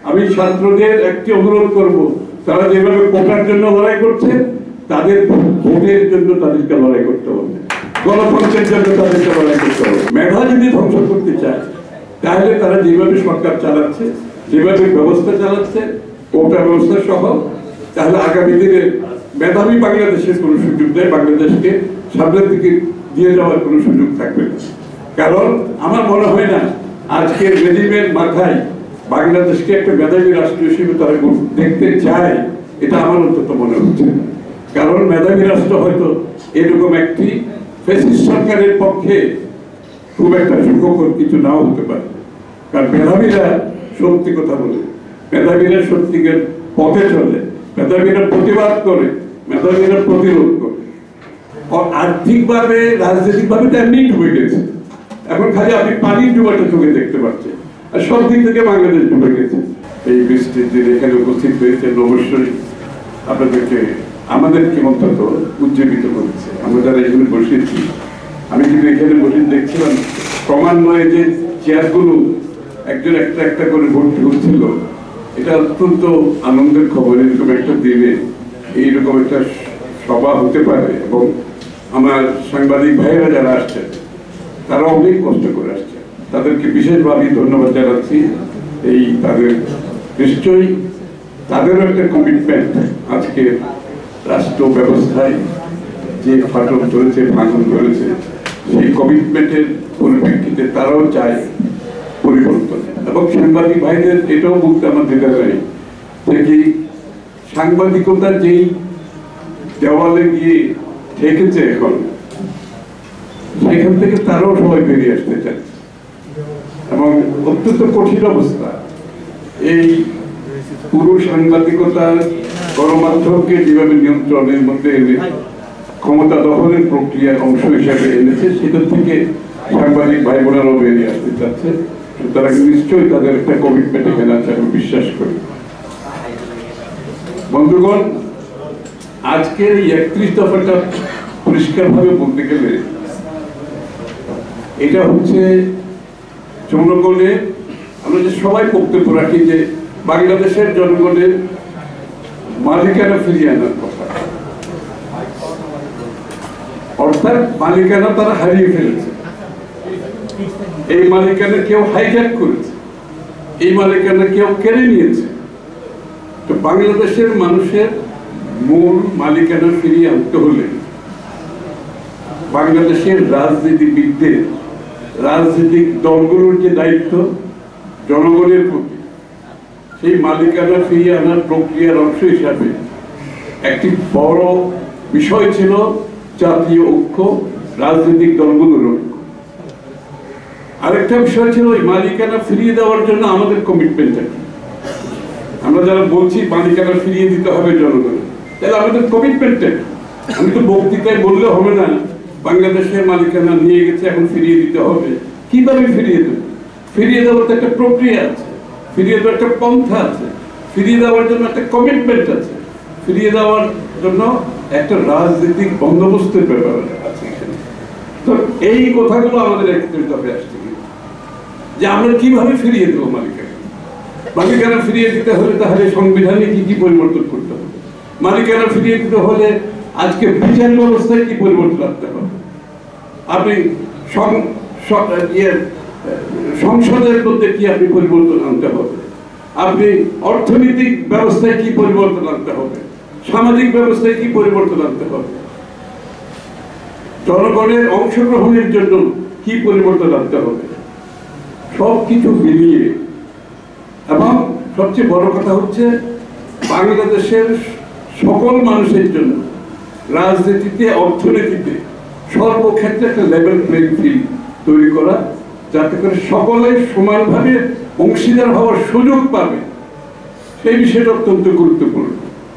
আমি ছাত্রদের একটি অনুরোধ করব, তারা যেভাবে কোটার জন্য লড়াই করছে, তাদের ভোটের জন্য তাদেরকে লড়াই করতে হবে, গণতন্ত্রের জন্য তাদেরকে লড়াই করতে হবে। মেধা যদি ধ্বংস করতে চায়, তাহলে তারা যেভাবে সরকার চালাচ্ছে, যেভাবে ব্যবস্থা চালাচ্ছে, কোটা ব্যবস্থা সহ, তাহলে আগামী দিনে মেধাবী বাংলাদেশের কোনো সুযোগ নেই, বাংলাদেশকে সামনের দিকে দিয়ে যাওয়ার কোনো সুযোগ থাকবে না। কারণ আমার মনে হয় না আজকের রেজিমের মাথায় বাংলাদেশকে একটা মেধাবী রাষ্ট্র হিসেবে তারা দেখতে চায়, এটা আমার অন্তত মনে হচ্ছে। কারণ মেধাবী রাষ্ট্র হয়তো এরকম একটি ফ্যাসিস্ট সরকারের পক্ষে খুব একটা সুখকর কিছু নাও হতে পারে। কারণ মেধাবীরা সত্যি কথা বলে, মেধাবীরা সত্যিকার পথে চলে, মেধাবীরা প্রতিবাদ করে, মেধাবীরা প্রতিরোধ করে। আর্থিকভাবে রাজনৈতিকভাবে এমনি ডুবে গেছে, এখন খালি আপনি পানির ডুবাটা চোখে দেখতে পাচ্ছেন, আর সব দিক থেকে বাংলাদেশ ডুবে গেছে। এই বৃষ্টির দিন এখানে উপস্থিত হয়েছেন, অবশ্যই আপনাদেরকে আমাদেরকে অন্তত উজ্জীবিত করেছে। আমরা যারা এখানে বসেছি, আমি কিন্তু এখানে বসে দেখছিলাম ক্রমান্বয়ে যে চেয়ারগুলো একজন একটা একটা করে ভর্তি হচ্ছিল, এটা অত্যন্ত আনন্দের খবর। এরকম একটা দিনে এইরকম একটা সভা হতে পারে, এবং আমার সাংবাদিক ভাইয়েরা যারা আসছেন তারা অনেক কষ্ট করে আসছে, তাদেরকে বিশেষভাবে ধন্যবাদ জানাচ্ছি। এই তাদের নিশ্চয়ই তাদেরও একটা কমিটমেন্ট, আজকে রাষ্ট্র ব্যবস্থায় যে ফাটল ধরেছে, ভাঙন ধরেছে, সেই কমিটমেন্টের পরিপ্রেক্ষিতে তারাও চায় পরিবর্তন। এবং সাংবাদিক ভাইদের এটাও বলতে আমার যেটা যায় যে কি সাংবাদিকতা যেই দেওয়ালে গিয়ে ঠেকেছে এখন, সেখান থেকে তারাও সবাই বেরিয়ে আসতে চাচ্ছে, এবং অত্যন্ত কঠিন অবস্থা। এই পুরো সাংবাদিকতা গণমাধ্যমকে যেভাবে নিয়ন্ত্রণের মধ্যে এনে ক্ষমতা দখলের প্রক্রিয়ার অংশ হিসাবে এনেছে, সেটা থেকে সাংবাদিক ভাই বোনেরাও বেরিয়ে আসতে চাচ্ছে। সুতরাং নিশ্চয়ই তাদের একটা কমিটমেন্ট এখানে আছে, আমি বিশ্বাস করি। বন্ধুগণ, আজকের এই 31 দফাটা পরিষ্কারভাবে বলতে গেলে এটা হচ্ছে জনগণের, আমরা যে সবাই বক্তব্য রাখি যে বাংলাদেশের জনগণের মালিকানা ফিরিয়ে আনার কথা, অর্থাৎ মালিকানা তারা হারিয়ে ফেলেছে। এই মালিকানা কেউ হাইজ্যাক করেছে, এই মালিকানা কেউ কেড়ে নিয়েছে। তো বাংলাদেশের মানুষের মূল মালিকানা ফিরিয়ে আনতে হলে বাংলাদেশের রাজনীতিবিদদের, রাজনৈতিক দলগুলোর যে দায়িত্ব জনগণের প্রতি, সেই মালিকানা ফিরিয়ে আনার প্রক্রিয়ার অংশ হিসাবে একটি বড় বিষয় ছিল জাতীয় ঐক্য, রাজনৈতিক দলগুলোর ঐক্য। আরেকটা বিষয় ছিল ওই মালিকানা ফিরিয়ে দেওয়ার জন্য আমাদের কমিটমেন্ট। আমরা যারা বলছি মালিকানা ফিরিয়ে দিতে হবে জনগণের, তাহলে আমাদের কমিটমেন্টটা, আমি তো বক্তৃতায় বললে হবে না বাংলাদেশের মালিকানা নিয়ে গেছে এখন ফিরিয়ে দিতে হবে। কিভাবে ফিরিয়ে দেবে? ফিরিয়ে দেওয়ার তো একটা প্রক্রিয়া আছে, ফিরিয়ে দেওয়ার একটা পন্থা আছে, ফিরিয়ে দেওয়ার জন্য একটা কমিটমেন্ট আছে, ফিরিয়ে দেওয়ার জন্য একটা রাজনৈতিক বন্দোবস্তের ব্যাপার আছে। তো এই কথাগুলো আমাদের 31 দফায় আসছে যে আমরা কিভাবে ফিরিয়ে দেবো মালিকানা। মালিকানা ফিরিয়ে দিতে হলে তাহলে সংবিধানে কি কি পরিবর্তন করতে হবে, মালিকানা ফিরিয়ে দিতে হলে আজকে বিচার ব্যবস্থায় কি পরিবর্তন আনতে হবে, আপনি সংসদের মধ্যে কি আপনি পরিবর্তন আনতে হবে, আপনি অর্থনৈতিক ব্যবস্থায় কি পরিবর্তন আনতে হবে, সামাজিক ব্যবস্থায় কি পরিবর্তন আনতে হবে, জনগণের অংশগ্রহণের জন্য কি পরিবর্তন আনতে হবে, সবকিছু মিলিয়ে। এবং সবচেয়ে বড় কথা হচ্ছে বাংলাদেশের সকল মানুষের জন্য রাজনীতিতে, অর্থনীতিতে, সর্বক্ষেত্রে একটা লেভেল প্লেইং ফিল্ড তৈরি করা, যাতে করে সকলে সমানভাবে অংশীদার হওয়ার সুযোগ পাবে, সেই বিষয়টা অত্যন্ত গুরুত্বপূর্ণ।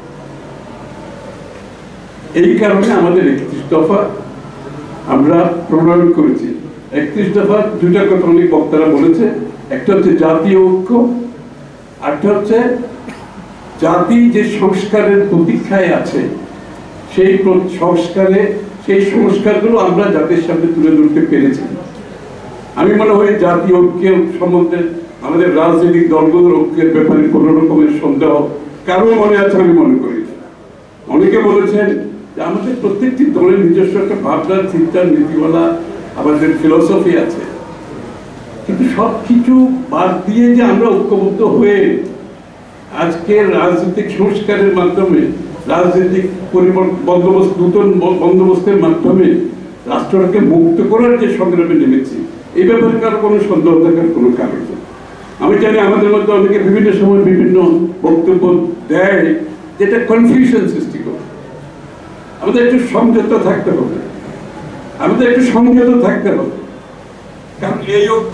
এই কারণে আমাদের 31 দফা আমরা প্রণয়ন করেছি। 31 দফা দুটা কথা অনেক বক্তারা বলেছে, একটা হচ্ছে জাতীয় ঐক্য, আরেকটা হচ্ছে জাতি যে সংস্কারের প্রতীক্ষায় আছে, সেই সংস্কারে, সেই সংস্কারগুলো আমরা জাতির সামনে তুলে ধরতে পেরেছি। আমি মনে হয় জাতীয় ঐক্যের সম্বন্ধে আমাদের রাজনৈতিক দলগুলোর ঐক্যের ব্যাপারে কোন রকমের সন্দেহ কারো মনে আছে আমি মনে করি। অনেকে বলেছেন যে আমাদের প্রত্যেকটি দলের নিজস্ব একটা ভাবনা, চিন্তা, নীতিমালা, আমাদের ফিলোসফি আছে, কিন্তু সবকিছু বাদ দিয়ে যে আমরা ঐক্যবদ্ধ হয়ে আজকে রাজনৈতিক সংস্কারের মাধ্যমে, রাজনৈতিক বন্দোবস্ত, নতুন বন্দোবস্তের মাধ্যমে রাষ্ট্রটাকে মুক্ত করার যে সংগ্রামে নেমেছি, এই ব্যাপারে কারো কোনো সন্দেহ থাকার কোনো কারণ নেই। আমি জানি আমাদের মধ্যে অনেকে বিভিন্ন সময় বিভিন্ন বক্তব্য দেয়, যেটা কনফিউশন সৃষ্টি করে। আমাদের একটু সংযত থাকতে হবে, আমাদের একটু সংযত থাকতে হবে, কারণ এই ঐক্য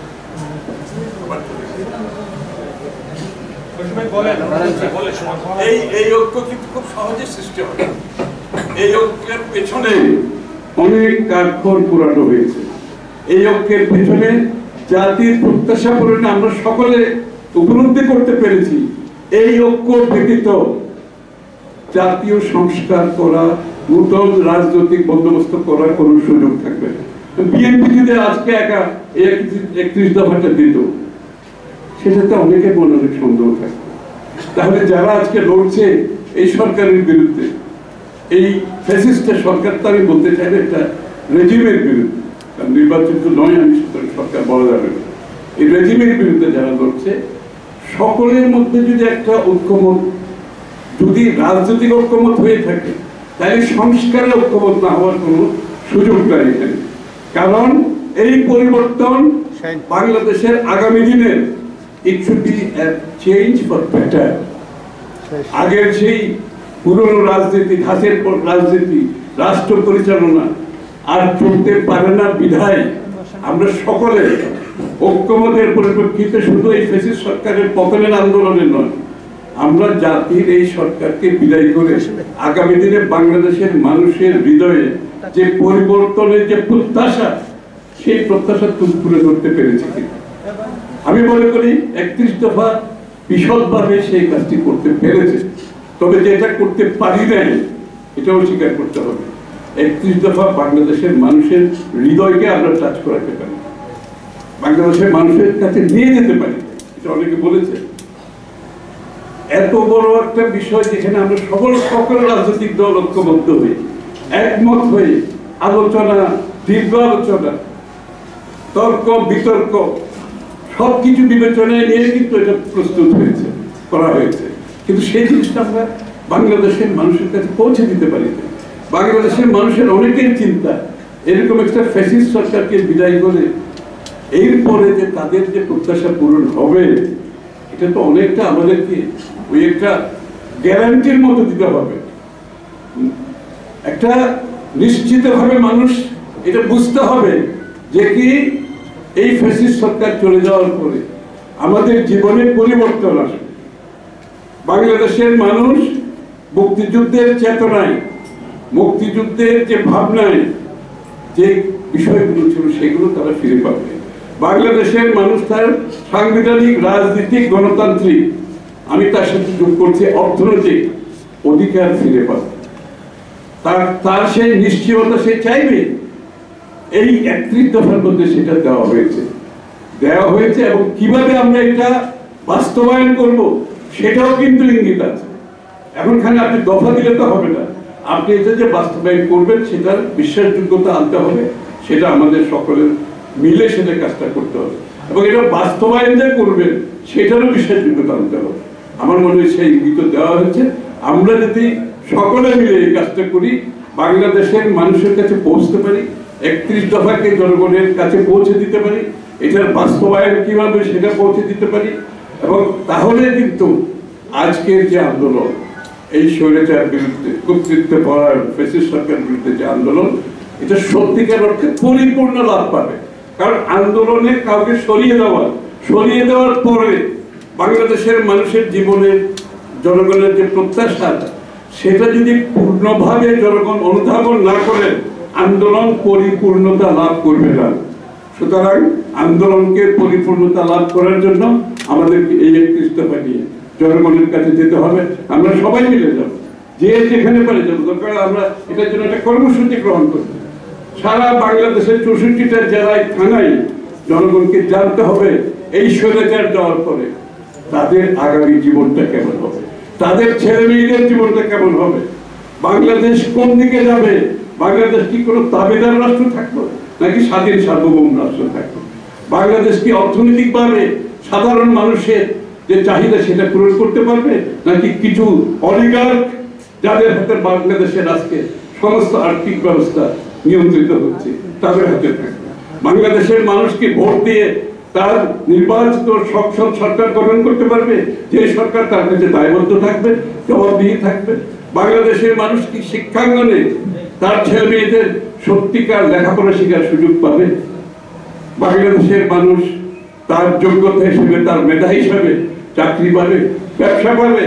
এই ঐক্য কিন্তু খুব সহজে সৃষ্টি হবে। এই ঐক্যের পেছনে অনেক কাঠখড় পোড়ানো হয়েছে। এই ঐক্যের পেছনে জাতির প্রত্যাশা পূরণে আমরা সকলে উপলব্ধি করতে পেরেছি এই ঐক্য ব্যতীত জাতীয় সংস্কার করা, নতুন রাজনৈতিক বন্দোবস্ত করার কোন সুযোগ থাকবে না। বিএনপি যদি আজকে একা 31 দফাটা দিত, সেটাতে অনেকে মনে অনেক সন্দেহ থাকবে। তাহলে যারা আজকে লড়ছে এই সরকারের বিরুদ্ধে, এই ফ্যাসিস্টের সরকার, তো আমি বলতে চাই না একটা রেজিমের বিরুদ্ধে, কারণ নির্বাচিত নয়, আমি সুতরাং সরকার বলা যাবে না, এই রেজিমের বিরুদ্ধে যারা লড়ছে, সকলের মধ্যে যদি একটা ঐক্যমত, যদি রাজনৈতিক ঐক্যমত হয়ে থাকে, তাহলে সংস্কারে ঐক্যমত না হওয়ার কোনো সুযোগ নাই এখানে। কারণ এই পরিবর্তন বাংলাদেশের আগামী দিনের it should be a change for better। আগের সেই পুরনো রাজনীতি, ঘাসের রাজনীতি, রাষ্ট্র পরিচালনা আর চলতে পারে না বিধায় আমরা সকলে ঐক্যমতের পরিপ্রেক্ষিতে শুধু এই ফ্যাসিস্ট সরকারের পতনের আন্দোলনে নয়, আমরা জাতির এই সরকারকে বিদায় করে আগামী দিনে বাংলাদেশের মানুষের হৃদয়ে যে পরিবর্তনের যে প্রত্যাশা, সেই প্রত্যাশা তুলে ধরতে পেরেছি। আমি মনে করি 31 দফা বিশদভাবে সেই কাজটি করতে পেরেছে, তবে যেটা করতে পারি নাই এটাও স্বীকার করতে হবে। 31 দফা বাংলাদেশের মানুষের হৃদয়কে আমরা টাচ করাতে পারি, বাংলাদেশের মানুষের কাছে নিয়ে যেতে পারি, এটা অনেকে বলেছে। এত বড় একটা বিষয় যেখানে আমরা সকল রাজনৈতিক দল ঐক্যবদ্ধ হয়ে, একমত হয়ে আলোচনা, দীর্ঘ আলোচনা, তর্ক বিতর্ক সবকিছু বিবেচনায় নিয়ে কিন্তু এটা প্রস্তুত হয়েছে, করা হয়েছে, কিন্তু সেই জিনিসটা আমরা বাংলাদেশের মানুষের কাছে পৌঁছে দিতে পারি না। বাংলাদেশের মানুষের অনেকের চিন্তা, এরকম একটা ফ্যাসিস্ট সরকারকে বিদায় করে এরপরে যে তাদের যে প্রত্যাশা পূরণ হবে, এটা তো অনেকটা আমাদেরকে ওই একটা গ্যারান্টির মতো দিতে হবে। একটা নিশ্চিতভাবে মানুষ এটা বুঝতে হবে যে কি এই ফ্যাসিস্ট সরকার চলে যাওয়ার পরে আমাদের জীবনে পরিবর্তন আসবে। বাংলাদেশের মানুষ মুক্তিযুদ্ধের চেতনায়, মুক্তিযুদ্ধের যে ভাবনায় যে বিষয়গুলো ছিল সেগুলো তারা ফিরে পাবে। বাংলাদেশের মানুষ তার সাংবিধানিক, রাজনীতিক, গণতান্ত্রিক, আমি তার সাথে যোগ করছি অর্থনৈতিক অধিকার ফিরে পাবে। তার সেই নিশ্চয়তা সে চাইবে। এই 31 দফার মধ্যে সেটা দেওয়া হয়েছে এবং কিভাবে আমরা এটা বাস্তবায়ন করব সেটাও কিন্তু ইঙ্গিত আছে। এখনখানে আপনি দফা দিলে তো হবে না, আপনি এটা যে বাস্তবায়ন করবেন সেটার বিশ্বাসযোগ্যতা আনতে হবে, সেটা আমাদের সকলের মিলে সেটা কাজটা করতে হবে এবং এটা বাস্তবায়ন যে করবেন সেটারও বিশ্বাসযোগ্যতা আনতে হবে। আমার মনে হয় সেই ইঙ্গিত দেওয়া হয়েছে। আমরা যদি সকলে মিলে এই কাজটা করি, বাংলাদেশের মানুষের কাছে পৌঁছতে পারি, 31 দফাকে জনগণের কাছে পৌঁছে দিতে পারি, এটার বাস্তবায়ন কিভাবে সেটা পৌঁছে দিতে পারি, এবং তাহলে কিন্তু আজকের যে আন্দোলন, এই স্বৈরাচার বিরুদ্ধে, কর্তৃত্ব পাওয়ার ফ্যাসিস্ট সরকারের বিরুদ্ধে যে আন্দোলন, এটা সত্যিকার অর্থে পরিপূর্ণ লাভ পাবে। কারণ আন্দোলনে কাউকে সরিয়ে দেওয়ার পরে বাংলাদেশের মানুষের জীবনের, জনগণের যে প্রত্যাশা, সেটা যদি পূর্ণভাবে জনগণ অনুধাবন না করে আন্দোলন পরিপূর্ণতা লাভ করবে না। সুতরাং আন্দোলনকে পরিপূর্ণতা লাভ করার জন্য আমাদেরকে এই 31 দফা নিয়ে জনগণের কাছে যেতে হবে। আমরা সবাই মিলে যাব, যে যেখানে পারে যাবো, দরকার আমরা এটার জন্য একটা কর্মসূচি গ্রহণ করব। সারা বাংলাদেশের 64টা জেলায়, থানায় জনগণকে জানতে হবে এই স্বৈরাচার যাওয়ার পরে তাদের আগামী জীবনটা কেমন হবে, তাদের ছেলে মেয়েদের জীবনটা কেমন হবে, বাংলাদেশ কোন দিকে যাবে, বাংলাদেশ কি কোনো তাবেদার রাষ্ট্র থাকবে নাকি স্বাধীন সার্বভৌম রাষ্ট্র থাকবে, বাংলাদেশ কি অর্থনৈতিকভাবে সাধারণ মানুষের যে চাহিদা সেটা পূরণ করতে পারবে নাকি কিছু অলিগার্ক যাদের হাতে বাংলাদেশের আজকে সমস্ত আর্থিক ব্যবস্থা নিয়ন্ত্রিত হচ্ছে তাদের হাতে থাকবে। বাংলাদেশের মানুষকে ভোট দিয়ে তার নির্বাচিত সক্ষম সরকার গঠন করতে পারবে যে সরকার তার কাছে দায়বদ্ধ থাকবে, জবাবদিহি থাকবে। বাংলাদেশের মানুষ কি শিক্ষাঙ্গনে তার ছেলে মেয়েদের সত্যিকার লেখাপড়া শেখার সুযোগ পাবে, বাংলাদেশের মানুষ তার যোগ্যতা হিসেবে তার মেধা হিসেবে চাকরি পাবে, ব্যবসা পাবে,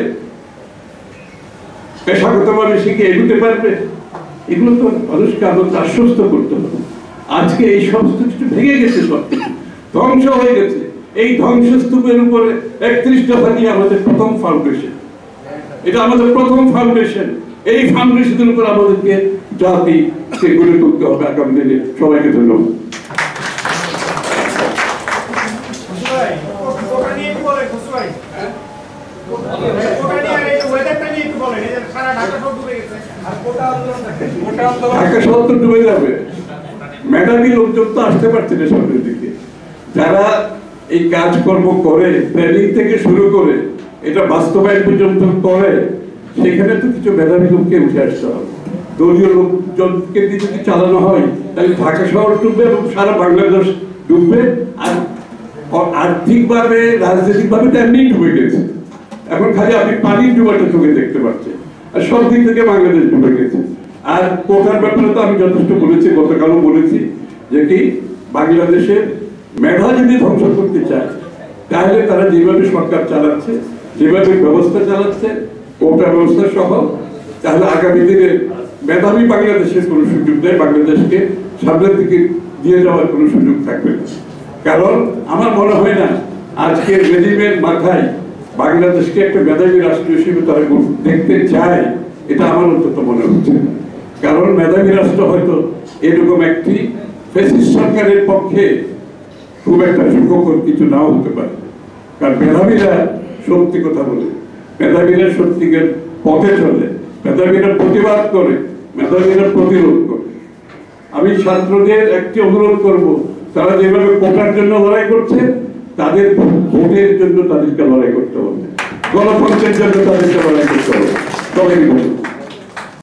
পেশাগতভাবে শিখে এগোতে পারবে। এগুলো তো মানুষকে আমাদের আশ্বস্ত করতে হবে। আজকে এই সমস্ত কিছু ভেঙে গেছে, সব কিছু ধ্বংস হয়ে গেছে। এই ধ্বংসস্তূপের উপরে 31 দফা নিয়ে আমাদের প্রথম ফাউন্ডেশন, এটা আমাদের প্রথম ফাউন্ডেশন। এই ফাউন্ডেশনের উপর আমাদেরকে জাতিকে গড়ে তুলতে হবে আগামী দিনে। সবাইকে ধন্যবাদ। ঢাকা শহর তো ডুবে যাবে, মেধাবী লোকজন তো আসতে পারছে না সামনের দিকে। যারা এই কাজকর্ম করে, প্ল্যানিং থেকে শুরু করে এটা বাস্তবায়ন পর্যন্ত করে, সেখানে তো কিছু মেধাবী লোককে উঠে আসতে হবে। দলীয় লোকজনকে দিয়ে যদি চালানো হয় তাহলে ঢাকা শহর ডুববে এবং সারা বাংলাদেশ ডুববে। আর আর্থিকভাবে রাজনৈতিকভাবে তো এমনি ডুবে গেছে, এখন খালি আপনি পানির ডুবাটা চোখে দেখতে পাচ্ছেন, আর সব দিক থেকে বাংলাদেশ ডুবে গেছে। আর কোটার ব্যাপারে তো আমি যথেষ্ট বলেছি, গতকালও বলেছি যে কি বাংলাদেশের মেধা যদি ধ্বংস করতে চায় তাহলে তারা যেভাবে সরকার চালাচ্ছে, যেভাবে ব্যবস্থা চালাচ্ছে, কোটা ব্যবস্থা সহ, তাহলে আগামী দিনে মেধাবী বাংলাদেশের কোনো সুযোগ নেই, বাংলাদেশকে সামনের দিকে দিয়ে যাওয়ার কোনো সুযোগ থাকবে না। কারণ আমার মনে হয় না আজকের রেজিমের মাথায় বাংলাদেশকে একটা মেধাবী রাষ্ট্র হিসেবে তারা দেখতে চায়, এটা আমার অন্তত মনে হচ্ছে না। কারণ মেধাবী রাষ্ট্র হয়তো এরকম একটি ফ্যাসিস্ট সরকারের পক্ষে খুব একটা সুখকর কিছু নাও হতে পারে। কারণ মেধাবীরা সত্যি কথা বলে, মেধাবীরা সত্যিকার পথে চলে, মেধাবীরা প্রতিবাদ করে, মেধাবীরা প্রতিরোধ করে। আমি ছাত্রদের একটি অনুরোধ করব, তারা যেভাবে কোটার জন্য লড়াই করছে, তাদের ভোটের জন্য তাদেরকে লড়াই করতে হবে, গণতন্ত্রের জন্য তাদেরকে লড়াই করতে হবে। সবাই